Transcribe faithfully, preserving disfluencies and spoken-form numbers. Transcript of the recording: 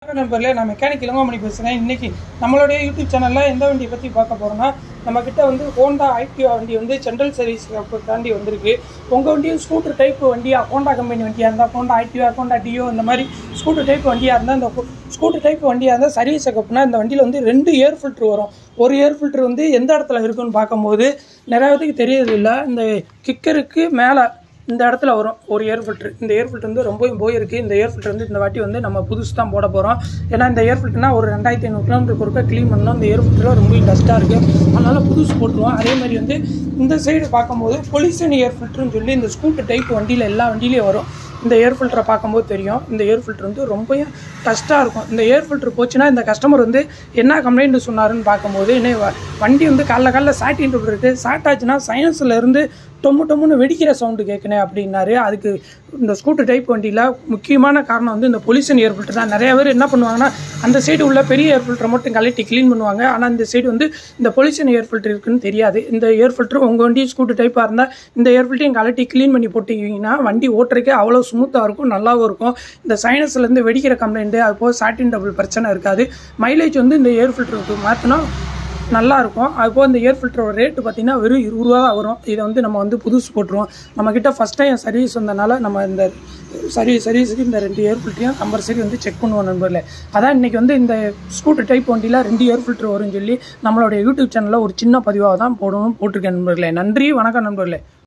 நண்பர்களே, நான் மெக்கானிக் இளங்கோமணி பேசுகிறேன். இன்றைக்கி நம்மளுடைய யூடியூப் சேனலில் எந்த வண்டியை பற்றி பார்க்க போகிறோன்னா, நம்மக்கிட்ட வந்து ஹோண்டா ஆக்டிவா வண்டி வந்து ஜென்ரல் சர்வீஸ் தாண்டி வந்திருக்கு. உங்கள் வண்டியும் ஸ்கூட்டர் டைப் வண்டியாக ஹோண்டா கம்பெனி வண்டியாக இருந்தால், ஹோண்டா ஆக்டிவா, ஹோண்டா டியோ இந்த மாதிரி ஸ்கூட்டர் டைப் வண்டியாக இருந்தால், இந்த ஸ்கூட்டர் டைப் வண்டியாக இருந்தால் சர்வீஸ் செக்கப்னா இந்த வண்டியில் வந்து ரெண்டு ஏர் ஃபில்ட்ரு வரும். ஒரு ஏர் ஃபில்ட்ரு வந்து எந்த இடத்துல இருக்குன்னு பார்க்கும்போது நிறையா பேருக்கு தெரியறதில்லை. இந்த கிக்கருக்கு மேலே இந்த இடத்துல வரும் ஒரு ஏர் ஃபில்ட்ரு. இந்த ஏர் ஃபில்ட்ரு வந்து ரொம்பவும் போயிருக்கு. இந்த ஏர் ஃபில்ட்ரு வந்து இந்த வாட்டி வந்து நம்ம புதுசு தான் போட போகிறோம். ஏன்னா இந்த ஏர் ஃபில்ட்ருனா ஒரு ரெண்டாயிரத்தி ஐநூறு கிலோமீட்டருக்கு ஒருக்கா க்ளீன் பண்ணோம். இந்த ஏர் ஃபில்ட்ரு ரொம்ப டஸ்ட்டாக இருக்குது, அதனால் புதுசு போட்டுருவோம். அதே மாதிரி வந்து இந்த சைடு பார்க்கும்போது பொல்யூஷன் ஏர் ஃபில்ட்ருன்னு சொல்லி இந்த ஸ்கூட்டர் டைப் வண்டியில் எல்லா வண்டியிலையும் வரும். இந்த ஏர் ஃபில்டரை பார்க்கும்போது தெரியும். இந்த ஏர் ஃபில்ட்ரு வந்து ரொம்ப டஸ்ட்டாக இருக்கும். இந்த ஏர் ஃபில்ட்ரு போச்சுன்னா இந்த கஸ்டமர் வந்து என்ன கம்ப்ளைண்ட் சொன்னாருன்னு பார்க்கும்போது, என்ன வண்டி வந்து காலைல காலைல சாட்டின்னு இருக்குது, சாட் ஆச்சுன்னா சைனஸில் இருந்து டொம்மு டொம்முன்னு வெடிக்கிற சவுண்டு கேட்குனே அப்படின்னாரு. அதுக்கு இந்த ஸ்கூட்டர் டைப் வண்டியில் முக்கியமான காரணம் வந்து இந்த பொல்யூஷன் ஏர் ஃபில்ட்ரு தான். நிறைய பேர் என்ன பண்ணுவாங்கன்னா, அந்த சைடு உள்ள பெரிய ஏர் ஃபில்ட்ரை மட்டும் கலட்டி க்ளீன் பண்ணுவாங்க. ஆனால் இந்த சைடு வந்து இந்த பொல்யூஷன் ஏர் ஃபில்ட்ரு இருக்குன்னு தெரியாது. இந்த ஏர் ஃபில்ட்ரு உங்கள் வண்டி ஸ்கூட்டர் டைப்பாக இருந்தால் இந்த ஏர் ஃபில்ட்ரையும் கலட்டி க்ளீன் பண்ணி போட்டிங்கன்னா வண்டி ஓட்டுறதுக்கு அவ்வளோ ஸ்மூத்தாக இருக்கும், நல்லாவும் இருக்கும். இந்த சைனஸ்லேருந்து வெடிக்கிற கம்ப்ளைண்ட்டு, அது போக சாட்டின் டபுள் பிரச்சனை இருக்காது. மைலேஜ் வந்து இந்த ஏர் ஃபில்ட்ருக்கு மாற்றினா நல்லாயிருக்கும். அதுபோல் இந்த ஏர் ஃபில்டரோட ரேட்டு பார்த்திங்கன்னா வெறும் இருபது ரூபா தான் வரும். இதை வந்து நம்ம வந்து புதுசு போட்டுருவோம். நம்மக்கிட்ட ஃபஸ்ட் டைம் சர்வீஸ் வந்தனால நம்ம இந்த சர்வீஸ் சர்வீஸுக்கு இந்த ரெண்டு ஏர் ஃபில்ட்ரையும் கம்பல்சரி வந்து செக் பண்ணுவோம் நண்பர்களே. அதான் இன்றைக்கி வந்து இந்த ஸ்கூட்டர் டைப் வண்டியில் ரெண்டு ஏர் ஃபில்ட்ரு வரும்னு சொல்லி நம்மளுடைய யூடியூப் சேனலில் ஒரு சின்ன பதிவாக தான் போடணும் போட்டிருக்கேன் நண்பர்களே. நன்றி, வணக்கம் நண்பர்களே.